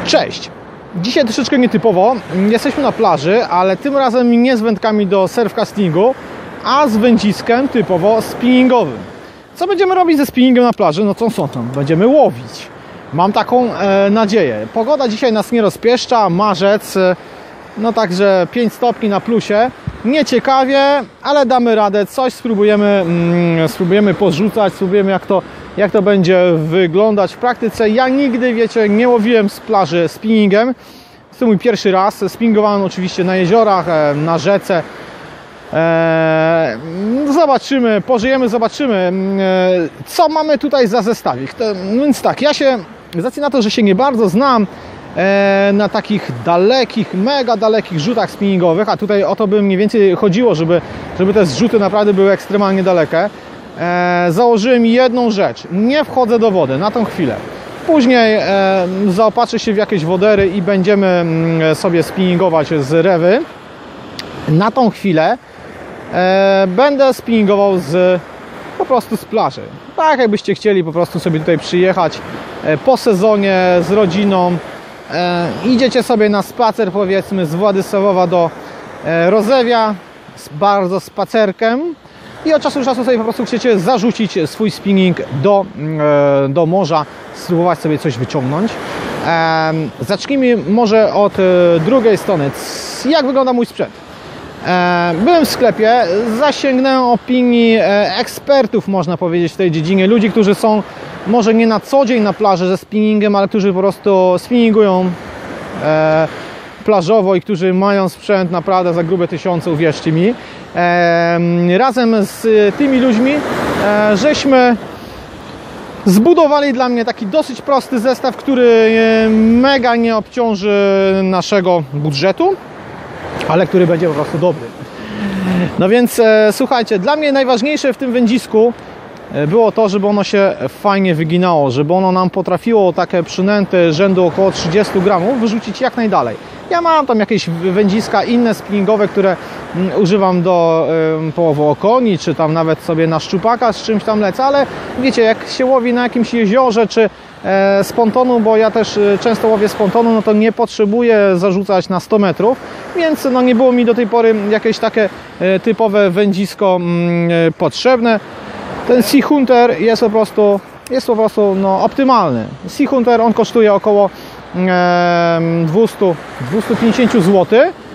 Cześć! Dzisiaj troszeczkę nietypowo. Jesteśmy na plaży, ale tym razem nie z wędkami do surfcastingu, a z wędziskiem typowo spinningowym. Co będziemy robić ze spinningiem na plaży? No co tam? Będziemy łowić. Mam taką nadzieję. Pogoda dzisiaj nas nie rozpieszcza, marzec, no także 5 stopni na plusie. Nieciekawie, ale damy radę, coś spróbujemy podrzucać, spróbujemy jak to będzie wyglądać w praktyce. Ja nigdy, wiecie, nie łowiłem z plaży spinningiem. Jest to mój pierwszy raz. Spinningowałem oczywiście na jeziorach, na rzece. Zobaczymy, pożyjemy, zobaczymy, co mamy tutaj za zestawik. Więc tak, ja się, z racji na to, że się nie bardzo znam na takich dalekich, mega dalekich rzutach spinningowych, a tutaj o to by mniej więcej chodziło, żeby te zrzuty naprawdę były ekstremalnie dalekie, założyłem jedną rzecz: nie wchodzę do wody na tą chwilę. Później zaopatrzę się w jakieś wodery i będziemy sobie spinningować z rewy. Na tą chwilę będę spinningował po prostu z plaży. Tak jakbyście chcieli po prostu sobie tutaj przyjechać po sezonie z rodziną. Idziecie sobie na spacer, powiedzmy, z Władysławowa do Rozewia, bardzo spacerkiem, i od czasu do czasu sobie po prostu chcecie zarzucić swój spinning do morza, spróbować sobie coś wyciągnąć. Zacznijmy może od drugiej strony. Jak wygląda mój sprzęt? Byłem w sklepie, zasięgnąłem opinii ekspertów, można powiedzieć, w tej dziedzinie. Ludzi, którzy są może nie na co dzień na plaży ze spinningiem, ale którzy po prostu spinningują plażowo i którzy mają sprzęt naprawdę za grube tysiące, uwierzcie mi. Razem z tymi ludźmi żeśmy zbudowali dla mnie taki dosyć prosty zestaw, który mega nie obciąży naszego budżetu, ale który będzie po prostu dobry. No więc słuchajcie, dla mnie najważniejsze w tym wędzisku było to, żeby ono się fajnie wyginało, żeby ono nam potrafiło takie przynęty rzędu około 30 gramów wyrzucić jak najdalej. Ja mam tam jakieś wędziska inne spinningowe, które używam do połowu okoni, czy tam nawet sobie na szczupaka z czymś tam lecę, ale wiecie, jak się łowi na jakimś jeziorze, czy z pontonu, bo ja też często łowię z pontonu, no to nie potrzebuję zarzucać na 100 metrów, więc no nie było mi do tej pory jakieś takie typowe wędzisko potrzebne. Ten Sea Hunter jest po prostu no, optymalny. Sea Hunter, on kosztuje około 200-250 zł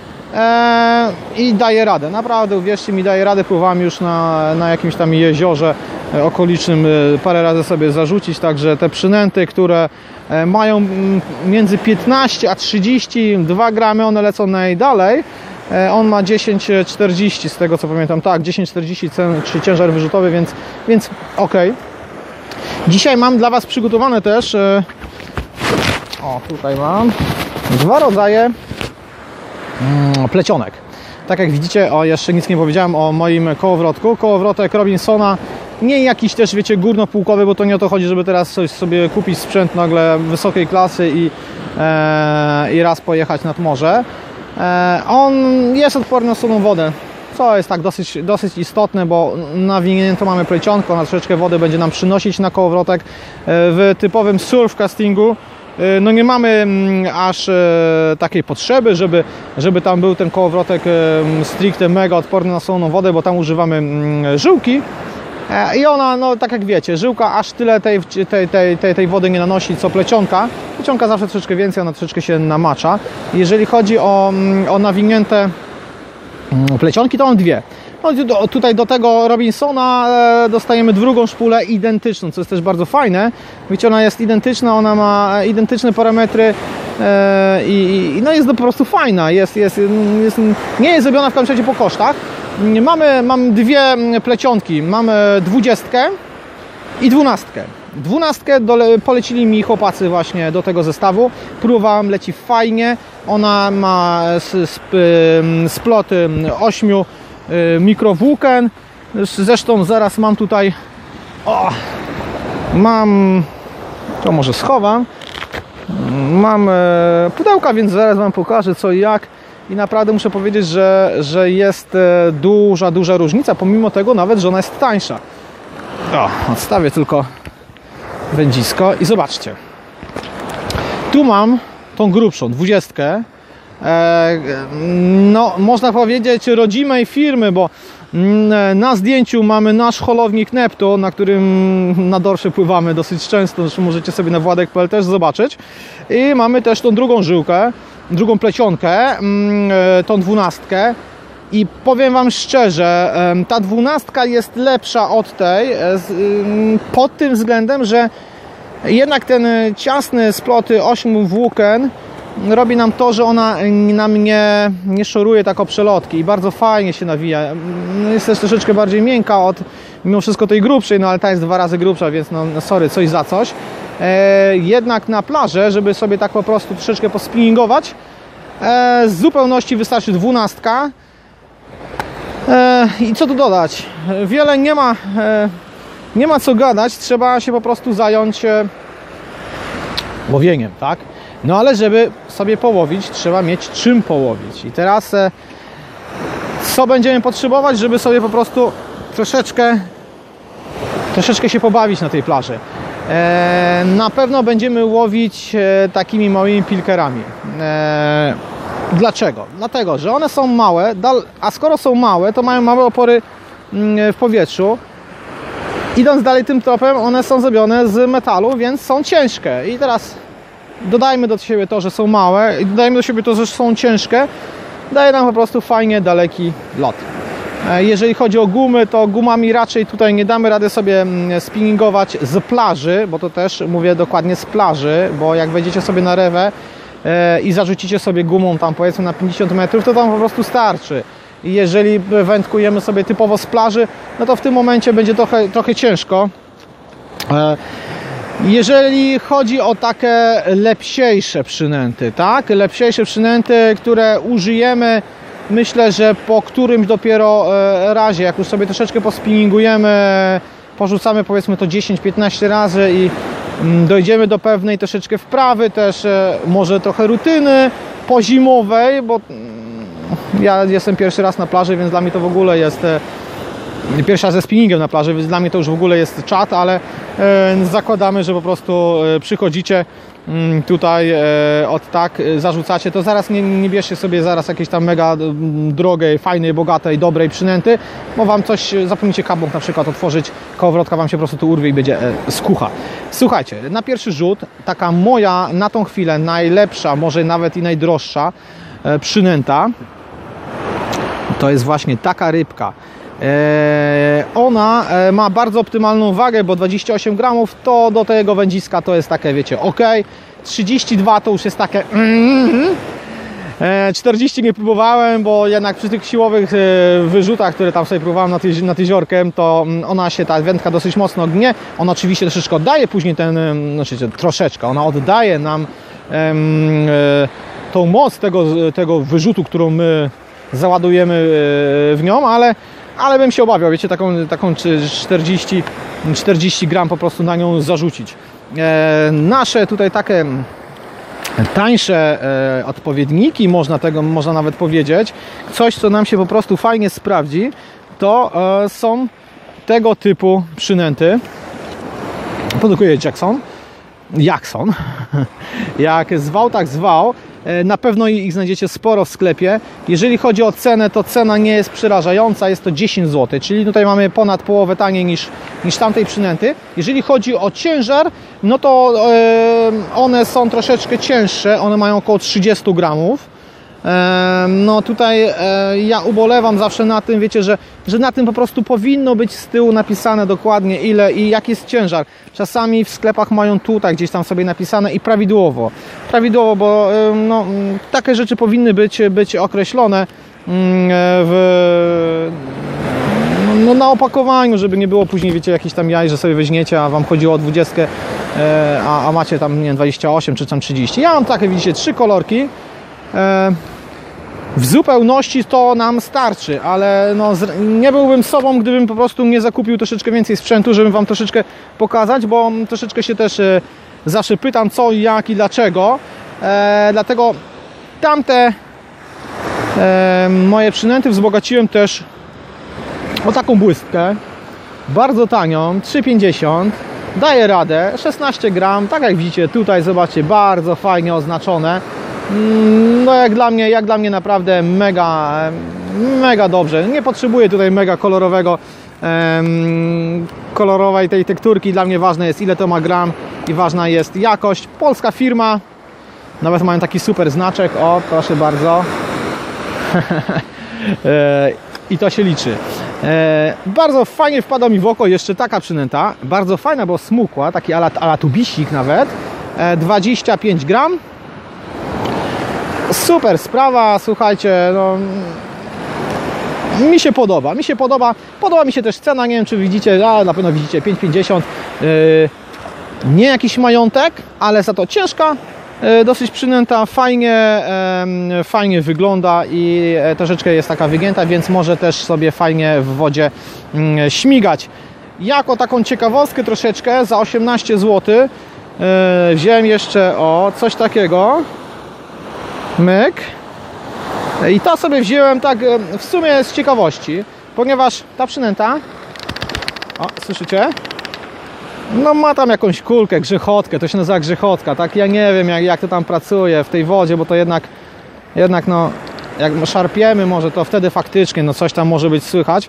i daje radę, naprawdę, uwierzcie mi, daje radę. Pływałem już na jakimś tam jeziorze okolicznym, parę razy sobie zarzucić, także te przynęty, które mają między 15 a 32 gramy, one lecą najdalej. On ma 10,40 z tego co pamiętam, tak, 10,40 ciężar wyrzutowy, więc ok. Dzisiaj mam dla Was przygotowane też, tutaj mam dwa rodzaje plecionek. Tak jak widzicie, jeszcze nic nie powiedziałem o moim kołowrotku. Kołowrotek Robinsona, nie jakiś też, wiecie, górnopółkowy, bo to nie o to chodzi, żeby teraz coś sobie kupić sprzęt nagle wysokiej klasy i raz pojechać nad morze. On jest odporny na słoną wodę, co jest tak dosyć istotne, bo nawinięto mamy plecionką, na troszeczkę wody będzie nam przynosić na kołowrotek. W typowym surfcastingu no nie mamy aż takiej potrzeby, żeby tam był ten kołowrotek stricte mega odporny na słoną wodę, bo tam używamy żyłki. I ona, no tak jak wiecie, żyłka aż tyle tej wody nie nanosi co plecionka. Plecionka zawsze troszeczkę więcej, ona troszeczkę się namacza. Jeżeli chodzi o nawinięte plecionki, to mam dwie. No, tutaj do tego Robinsona dostajemy drugą szpulę identyczną, co jest też bardzo fajne. Wiecie, ona jest identyczna, ona ma identyczne parametry no jest po prostu fajna. Nie jest zrobiona w każdym razie po kosztach. Mam dwie plecionki, mamy 20 i 12. 12 polecili mi chłopacy właśnie do tego zestawu. Próbowałem, leci fajnie. Ona ma splot 8 mikrowłóken. Zresztą zaraz mam tutaj, to może schowam. Mam pudełka, więc zaraz Wam pokażę co i jak. I naprawdę muszę powiedzieć, że jest duża różnica, pomimo tego nawet, że ona jest tańsza. Odstawię tylko wędzisko i zobaczcie. Tu tą grubszą, 20. No, można powiedzieć rodzimej firmy, bo na zdjęciu mamy nasz holownik Neptun, na którym na dorsze pływamy dosyć często, zresztą możecie sobie na władek.pl też zobaczyć. I mamy też tą drugą żyłkę, drugą plecionkę, tą 12. I powiem Wam szczerze, ta 12 jest lepsza od tej pod tym względem, że jednak ten ciasny sploty 8 włóken robi nam to, że ona nam nie szoruje tak o przelotki i bardzo fajnie się nawija. Jest też troszeczkę bardziej miękka od mimo wszystko tej grubszej, no ale ta jest 2 razy grubsza, więc no sorry, coś za coś. Jednak na plażę, żeby sobie tak po prostu troszeczkę pospinningować, z zupełności wystarczy 12. I co tu dodać? Wiele nie ma co gadać, trzeba się po prostu zająć łowieniem, tak? No ale żeby sobie połowić, trzeba mieć czym połowić. I teraz co będziemy potrzebować, żeby sobie po prostu troszeczkę się pobawić na tej plaży? Na pewno będziemy łowić takimi małymi pilkerami. Dlaczego? Dlatego, że one są małe, a skoro są małe, to mają małe opory w powietrzu. Idąc dalej tym tropem, one są zrobione z metalu, więc są ciężkie. I teraz dodajmy do siebie to, że są małe i dodajmy do siebie to, że są ciężkie. Daje nam po prostu fajnie daleki lot. Jeżeli chodzi o gumy, to gumami raczej tutaj nie damy rady sobie spinningować z plaży, bo to też mówię dokładnie z plaży, bo jak wejdziecie sobie na rewę i zarzucicie sobie gumą tam powiedzmy na 50 metrów, to tam po prostu starczy. I jeżeli wędkujemy sobie typowo z plaży, no to w tym momencie będzie trochę ciężko. Jeżeli chodzi o takie lepsiejsze przynęty, tak? Lepsiejsze przynęty, które użyjemy, myślę, że po którymś dopiero razie, jak już sobie troszeczkę pospinningujemy, porzucamy powiedzmy to 10-15 razy i dojdziemy do pewnej troszeczkę wprawy, też może trochę rutyny pozimowej, bo ja jestem pierwszy raz na plaży, więc dla mnie to w ogóle jest pierwszy raz ze spinningiem na plaży, więc dla mnie to już w ogóle jest czat, ale zakładamy, że po prostu przychodzicie tutaj tak zarzucacie, to zaraz nie bierzcie sobie zaraz jakiejś tam mega drogiej, fajnej, bogatej, dobrej przynęty, bo Wam coś, zapomnicie kabłok na przykład otworzyć, kołowrotka Wam się po prostu tu urwie i będzie skucha. Słuchajcie, na pierwszy rzut taka moja na tą chwilę najlepsza, może nawet i najdroższa przynęta to jest właśnie taka rybka. Ona ma bardzo optymalną wagę, bo 28 gramów to do tego wędziska to jest takie, wiecie, ok. 32 to już jest takie 40 nie próbowałem, bo jednak przy tych siłowych wyrzutach, które tam sobie próbowałem nad jeziorkiem, to ona się, ta wędka dosyć mocno gnie. Ona oczywiście troszeczkę oddaje później troszeczkę, ona oddaje nam tą moc tego wyrzutu, którą my załadujemy w nią, ale bym się obawiał, wiecie, taką 40 gram po prostu na nią zarzucić. Nasze tutaj takie tańsze odpowiedniki, można nawet powiedzieć, coś co nam się po prostu fajnie sprawdzi, to są tego typu przynęty. Produkuję Jackson. Jak zwał, tak zwał. Na pewno ich znajdziecie sporo w sklepie. Jeżeli chodzi o cenę, to cena nie jest przerażająca, jest to 10 zł, czyli tutaj mamy ponad połowę taniej niż tamtej przynęty. Jeżeli chodzi o ciężar, no to one są troszeczkę cięższe, one mają około 30 gramów. No tutaj ja ubolewam zawsze na tym, wiecie, że na tym po prostu powinno być z tyłu napisane dokładnie ile i jaki jest ciężar. Czasami w sklepach mają tutaj gdzieś tam sobie napisane i prawidłowo, bo no, takie rzeczy powinny być określone na opakowaniu, żeby nie było później, wiecie, jakiś tam jaj, że sobie weźmiecie, a Wam chodziło o 20, a macie tam, nie wiem, 28 czy tam 30. Ja mam takie, widzicie, 3 kolorki. W zupełności to nam starczy, ale no, nie byłbym sobą, gdybym po prostu nie zakupił troszeczkę więcej sprzętu, żeby Wam troszeczkę pokazać, bo troszeczkę się też zawsze pytam co, jak i dlaczego. Dlatego tamte moje przynęty wzbogaciłem też o taką błystkę, bardzo tanią, 3,50. daje radę, 16 gram, tak jak widzicie tutaj, zobaczcie, bardzo fajnie oznaczone. No jak dla mnie naprawdę mega dobrze. Nie potrzebuję tutaj mega kolorowej tej tekturki. Dla mnie ważne jest, ile to ma gram i ważna jest jakość. Polska firma, nawet mają taki super znaczek, o proszę bardzo. I to się liczy. Bardzo fajnie wpada mi w oko jeszcze taka przynęta, bardzo fajna, bo smukła, taki ala tubisik nawet, 25 gram. Super sprawa, słuchajcie, no, mi się podoba, podoba mi się też cena, nie wiem czy widzicie, ale na pewno widzicie, 5,50, nie jakiś majątek, ale za to ciężka, dosyć przynęta, fajnie wygląda i troszeczkę jest taka wygięta, więc może też sobie fajnie w wodzie śmigać. Jako taką ciekawostkę troszeczkę, za 18 zł wziąłem jeszcze coś takiego, myk, i to sobie wziąłem tak w sumie z ciekawości, ponieważ ta przynęta, słyszycie? No ma tam jakąś kulkę, grzechotkę, to się nazywa grzechotka, tak? Ja nie wiem jak to tam pracuje w tej wodzie, bo to jednak no, jak szarpiemy może, to wtedy faktycznie no coś tam może być słychać.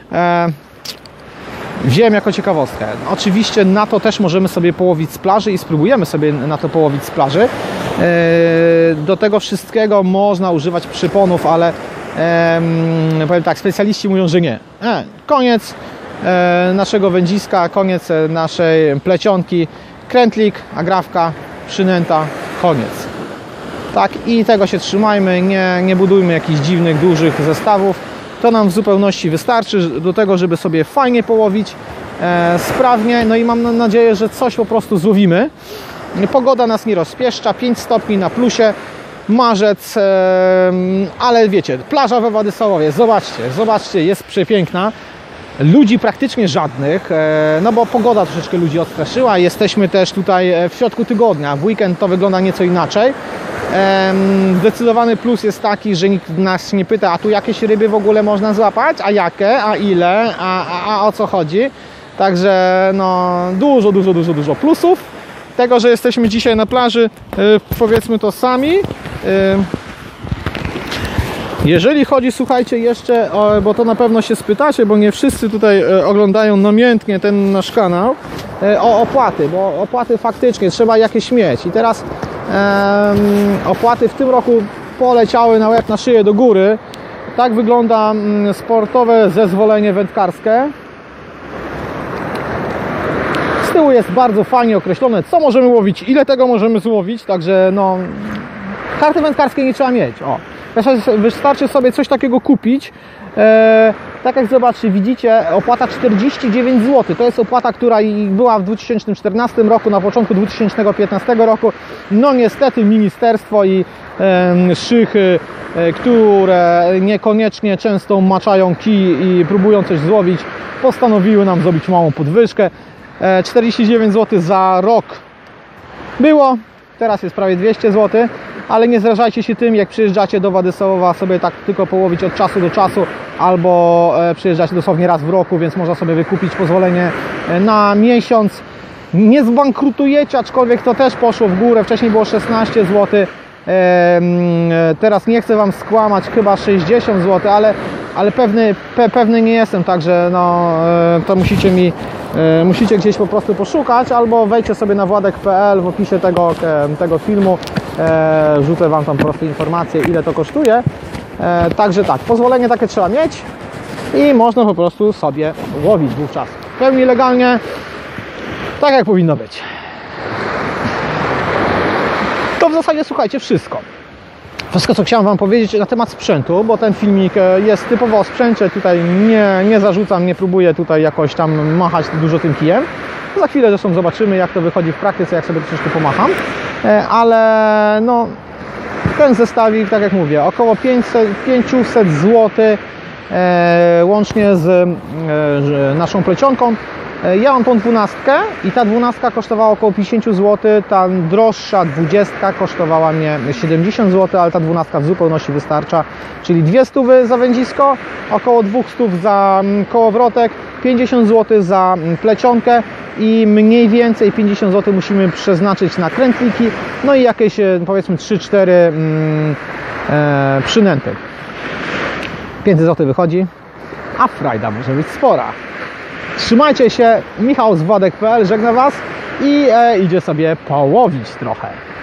Wziąłem jako ciekawostkę. Oczywiście na to też możemy sobie połowić z plaży i spróbujemy sobie na to połowić z plaży. Do tego wszystkiego można używać przyponów, ale powiem tak, specjaliści mówią, że nie. Koniec naszego wędziska, koniec naszej plecionki, krętlik, agrawka, przynęta, koniec. Tak, i tego się trzymajmy, nie budujmy jakichś dziwnych, dużych zestawów. To nam w zupełności wystarczy do tego, żeby sobie fajnie połowić, sprawnie, no i mam nadzieję, że coś po prostu złowimy. Pogoda nas nie rozpieszcza, 5 stopni na plusie, marzec, ale wiecie, plaża we Władysławowie, zobaczcie, jest przepiękna. Ludzi praktycznie żadnych, no bo pogoda troszeczkę ludzi odstraszyła. Jesteśmy też tutaj w środku tygodnia, w weekend to wygląda nieco inaczej. Zdecydowany plus jest taki, że nikt nas nie pyta, a tu jakieś ryby w ogóle można złapać, a jakie, a ile, a o co chodzi. Także no dużo plusów tego, że jesteśmy dzisiaj na plaży, powiedzmy to sami. Jeżeli chodzi, słuchajcie, jeszcze, bo to na pewno się spytacie, bo nie wszyscy tutaj oglądają namiętnie ten nasz kanał, o opłaty, bo opłaty faktycznie trzeba jakieś mieć. I teraz opłaty w tym roku poleciały na łeb, na szyję do góry. Tak wygląda sportowe zezwolenie wędkarskie. Z tyłu jest bardzo fajnie określone, co możemy łowić, ile tego możemy złowić, także no, karty wędkarskie nie trzeba mieć. Wystarczy sobie coś takiego kupić. Tak jak zobaczcie, widzicie, opłata 49 zł. To jest opłata, która była w 2014 roku, na początku 2015 roku. No niestety ministerstwo i szychy, które niekoniecznie często maczają kij i próbują coś złowić, postanowiły nam zrobić małą podwyżkę. 49 zł za rok było, teraz jest prawie 200 zł. Ale nie zrażajcie się tym, jak przyjeżdżacie do Władysławowa sobie tak tylko połowić od czasu do czasu, albo przyjeżdżacie dosłownie raz w roku, więc można sobie wykupić pozwolenie na miesiąc. Nie zbankrutujecie, aczkolwiek to też poszło w górę, wcześniej było 16 zł, teraz nie chcę Wam skłamać, chyba 60 zł, ale pewny nie jestem, także no, to musicie gdzieś po prostu poszukać, albo wejdźcie sobie na władek.pl, w opisie tego filmu rzucę Wam tam po prostu informację, ile to kosztuje. Także tak, pozwolenie takie trzeba mieć i można po prostu sobie łowić wówczas w pełni legalnie, tak jak powinno być. To w zasadzie, słuchajcie, wszystko, co chciałem Wam powiedzieć na temat sprzętu, bo ten filmik jest typowo o sprzęcie, tutaj nie zarzucam, nie próbuję tutaj jakoś tam machać dużo tym kijem. Za chwilę zresztą zobaczymy, jak to wychodzi w praktyce, jak sobie troszeczkę pomacham, ale no, ten zestawik, tak jak mówię, około 500 zł łącznie z naszą plecionką. Ja mam tą 12 i ta 12 kosztowała około 50 zł, ta droższa 20 kosztowała mnie 70 zł, ale ta 12 w zupełności wystarcza, czyli 200 za wędzisko, około 200 za kołowrotek, 50 zł za plecionkę i mniej więcej 50 zł musimy przeznaczyć na krętliki, no i jakieś powiedzmy 3-4 przynęty. 500 zł wychodzi, a frajda może być spora. Trzymajcie się, Michał z Władek.pl żegna Was i idzie sobie połowić trochę.